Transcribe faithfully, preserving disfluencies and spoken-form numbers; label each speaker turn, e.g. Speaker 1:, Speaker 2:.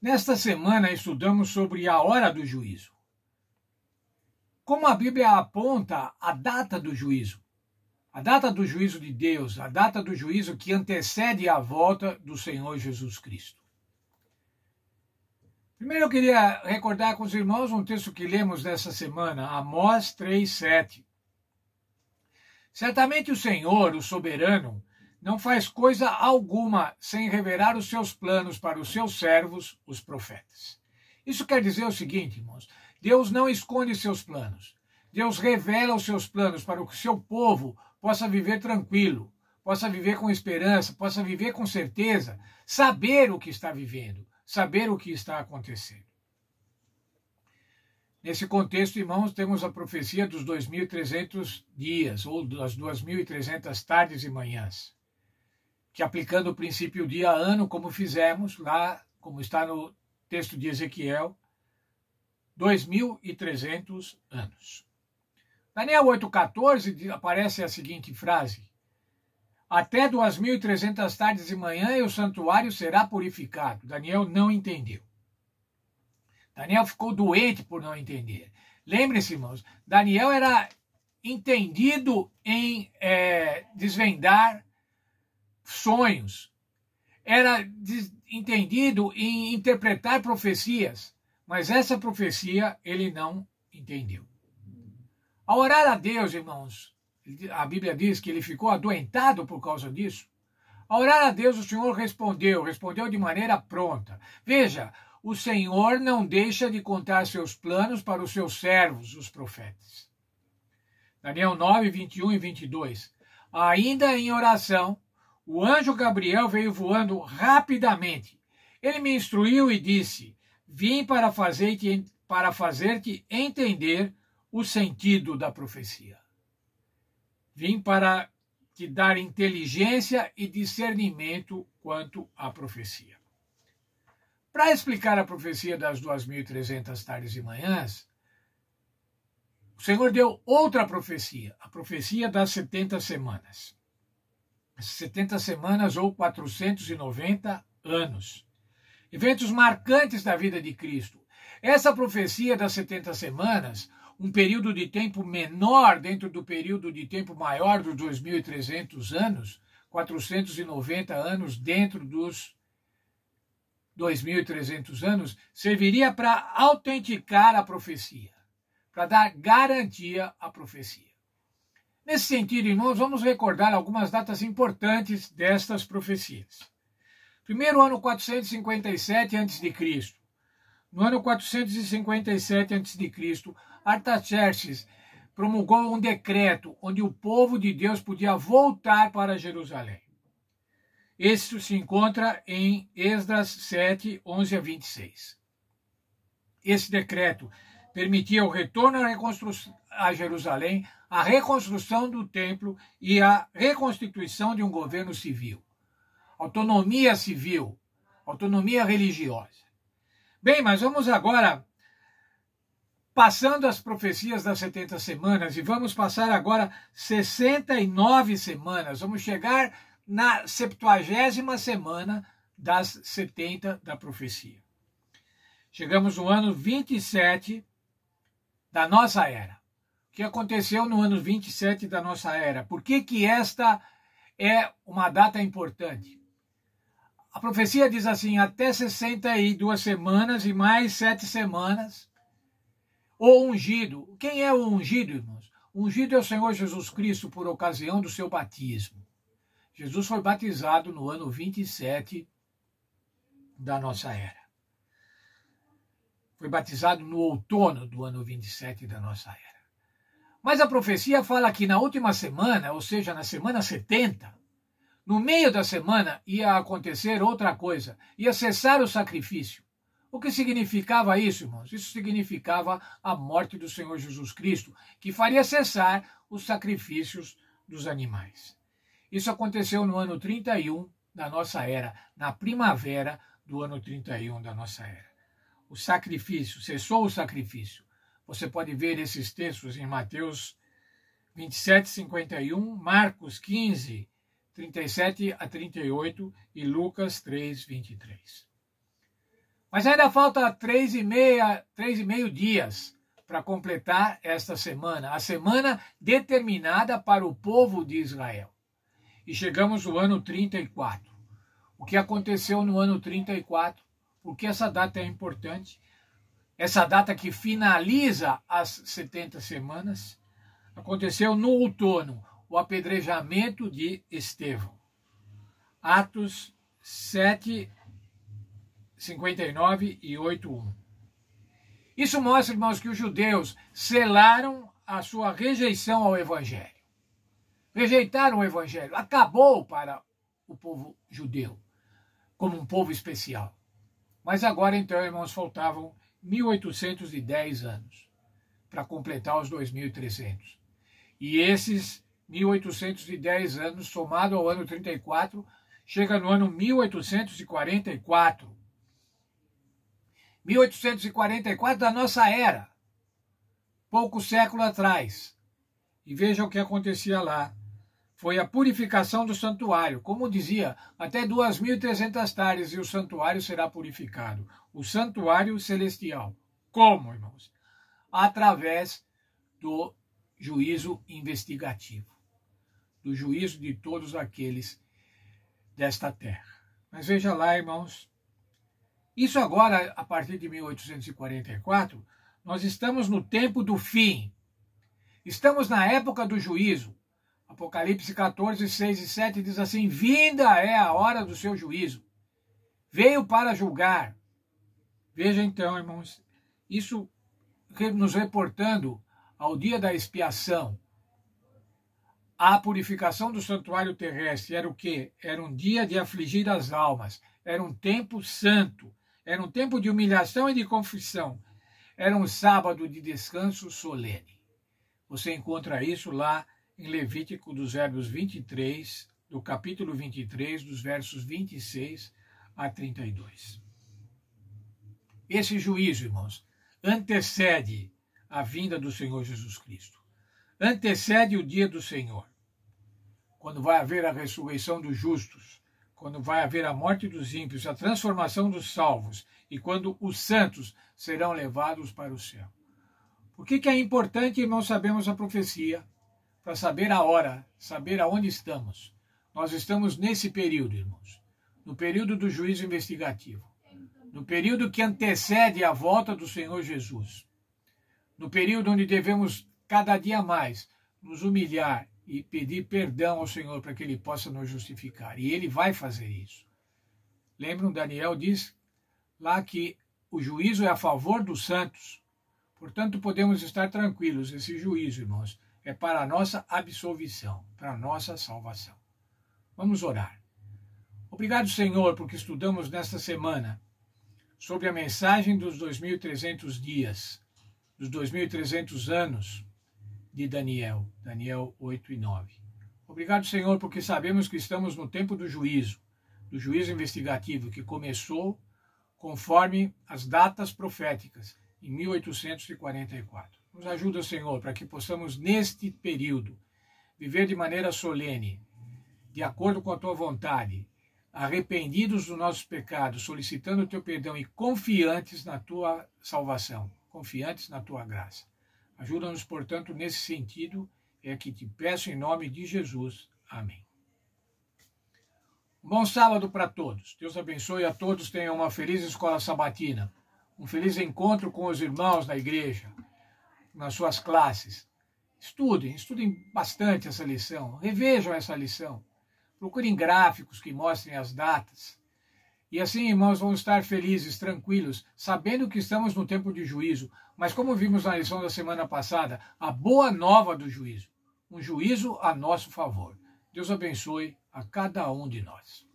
Speaker 1: Nesta semana estudamos sobre a hora do juízo. Como a Bíblia aponta a data do juízo, a data do juízo de Deus, a data do juízo que antecede a volta do Senhor Jesus Cristo. Primeiro eu queria recordar com os irmãos um texto que lemos nessa semana, Amós três, sete. Certamente o Senhor, o soberano, não faz coisa alguma sem revelar os seus planos para os seus servos, os profetas. Isso quer dizer o seguinte, irmãos, Deus não esconde seus planos. Deus revela os seus planos para que o seu povo possa viver tranquilo, possa viver com esperança, possa viver com certeza, saber o que está vivendo, saber o que está acontecendo. Nesse contexto, irmãos, temos a profecia dos dois mil e trezentos dias, ou das duas mil e trezentas tardes e manhãs, que aplicando o princípio dia-ano, como fizemos lá, como está no texto de Ezequiel, dois mil e trezentos anos. Daniel oito, quatorze aparece a seguinte frase: até duas mil e trezentas tardes e manhã e o santuário será purificado. Daniel não entendeu. Daniel ficou doente por não entender. Lembre-se, irmãos, Daniel era entendido em é, desvendar sonhos, era entendido em interpretar profecias, mas essa profecia ele não entendeu. Ao orar a Deus, irmãos, a Bíblia diz que ele ficou adoentado por causa disso. Ao orar a Deus, o Senhor respondeu, respondeu de maneira pronta. Veja, o Senhor não deixa de contar seus planos para os seus servos, os profetas. Daniel nove, vinte e um e vinte e dois. Ainda em oração, o anjo Gabriel veio voando rapidamente. Ele me instruiu e disse: vim para fazer-te para fazer-te entender o sentido da profecia. Vim para te dar inteligência e discernimento quanto à profecia. Para explicar a profecia das duas mil e trezentas tardes e manhãs, o Senhor deu outra profecia, a profecia das setenta semanas. setenta semanas ou quatrocentos e noventa anos. Eventos marcantes da vida de Cristo. Essa profecia das setenta semanas, um período de tempo menor dentro do período de tempo maior dos dois mil e trezentos anos, quatrocentos e noventa anos dentro dos dois mil e trezentos anos, serviria para autenticar a profecia, para dar garantia à profecia. Nesse sentido, irmãos, vamos recordar algumas datas importantes destas profecias. Primeiro, ano quatrocentos e cinquenta e sete antes de Cristo. No ano quatrocentos e cinquenta e sete antes de Cristo, Artaxerxes promulgou um decreto onde o povo de Deus podia voltar para Jerusalém. Isso se encontra em Esdras sete, onze a vinte e seis. Esse decreto permitia o retorno à reconstrução a Jerusalém, a reconstrução do templo e a reconstituição de um governo civil. Autonomia civil, autonomia religiosa. Bem, mas vamos agora, passando as profecias das setenta semanas, e vamos passar agora sessenta e nove semanas. Vamos chegar na septuagésima semana das setenta da profecia. Chegamos no ano vinte e sete da nossa era. O que aconteceu no ano vinte e sete da nossa era? Por que que esta é uma data importante? A profecia diz assim: até sessenta e duas semanas e mais sete semanas, o ungido. Quem é o ungido, irmãos? O ungido é o Senhor Jesus Cristo por ocasião do seu batismo. Jesus foi batizado no ano vinte e sete da nossa era. Foi batizado no outono do ano vinte e sete da nossa era. Mas a profecia fala que na última semana, ou seja, na semana setenta, no meio da semana ia acontecer outra coisa, ia cessar o sacrifício. O que significava isso, irmãos? Isso significava a morte do Senhor Jesus Cristo, que faria cessar os sacrifícios dos animais. Isso aconteceu no ano trinta e um da nossa era, na primavera do ano trinta e um da nossa era. O sacrifício, cessou o sacrifício. Você pode ver esses textos em Mateus vinte e sete, cinquenta e um, Marcos quinze, trinta e sete a trinta e oito e Lucas três, vinte e três. Mas ainda falta três e, meia, três e meio dias para completar esta semana, a semana determinada para o povo de Israel. E chegamos no ano trinta e quatro. O que aconteceu no ano trinta e quatro? Por que essa data é importante? Essa data que finaliza as setenta semanas, aconteceu no outono, o apedrejamento de Estevão. Atos sete, cinquenta e nove e oito, um. Isso mostra, irmãos, que os judeus selaram a sua rejeição ao Evangelho. Rejeitaram o Evangelho. Acabou para o povo judeu, como um povo especial. Mas agora, então, irmãos, faltavam mil oitocentos e dez anos para completar os dois mil e trezentos. E esses mil oitocentos e dez anos, somado ao ano trinta e quatro, chega no ano mil oitocentos e quarenta e quatro. mil oitocentos e quarenta e quatro da nossa era, pouco século atrás. E veja o que acontecia lá. Foi a purificação do santuário. Como dizia, até duas mil e trezentas tardes e o santuário será purificado. O santuário celestial. Como, irmãos? Através do juízo investigativo. Do juízo de todos aqueles desta terra. Mas veja lá, irmãos. Isso agora, a partir de mil oitocentos e quarenta e quatro, nós estamos no tempo do fim. Estamos na época do juízo. Apocalipse quatorze, seis e sete diz assim: vinda é a hora do seu juízo. Veio para julgar. Veja então, irmãos, isso nos reportando ao dia da expiação. A purificação do santuário terrestre era o quê? Era um dia de afligir as almas. Era um tempo santo. Era um tempo de humilhação e de confissão. Era um sábado de descanso solene. Você encontra isso lá em Levítico dos Verbos vinte e três, do capítulo vinte e três, dos versos vinte e seis a trinta e dois. Esse juízo, irmãos, antecede a vinda do Senhor Jesus Cristo. Antecede o dia do Senhor, quando vai haver a ressurreição dos justos, quando vai haver a morte dos ímpios, a transformação dos salvos e quando os santos serão levados para o céu. Por que que é importante, irmãos, sabermos a profecia? Para saber a hora, saber aonde estamos. Nós estamos nesse período, irmãos, no período do juízo investigativo, no período que antecede a volta do Senhor Jesus, no período onde devemos cada dia mais nos humilhar e pedir perdão ao Senhor para que Ele possa nos justificar. E Ele vai fazer isso. Lembram, Daniel diz lá que o juízo é a favor dos santos. Portanto, podemos estar tranquilos. Esse juízo, irmãos, é para a nossa absolvição, para a nossa salvação. Vamos orar. Obrigado, Senhor, porque estudamos nesta semana sobre a mensagem dos dois mil e trezentos dias, dos dois mil e trezentos anos de Daniel, Daniel oito e nove. Obrigado, Senhor, porque sabemos que estamos no tempo do juízo, do juízo investigativo, que começou conforme as datas proféticas, em mil oitocentos e quarenta e quatro. Nos ajuda, Senhor, para que possamos, neste período, viver de maneira solene, de acordo com a Tua vontade, arrependidos dos nossos pecados, solicitando o Teu perdão e confiantes na Tua salvação, confiantes na Tua graça. Ajuda-nos, portanto, nesse sentido, é que te peço em nome de Jesus. Amém. Um bom sábado para todos. Deus abençoe a todos, tenham uma feliz escola sabatina, um feliz encontro com os irmãos da igreja, nas suas classes. Estudem, estudem bastante essa lição, revejam essa lição, procurem gráficos que mostrem as datas. E assim, irmãos, vamos estar felizes, tranquilos, sabendo que estamos no tempo de juízo, mas como vimos na lição da semana passada, a boa nova do juízo, um juízo a nosso favor. Deus abençoe a cada um de nós.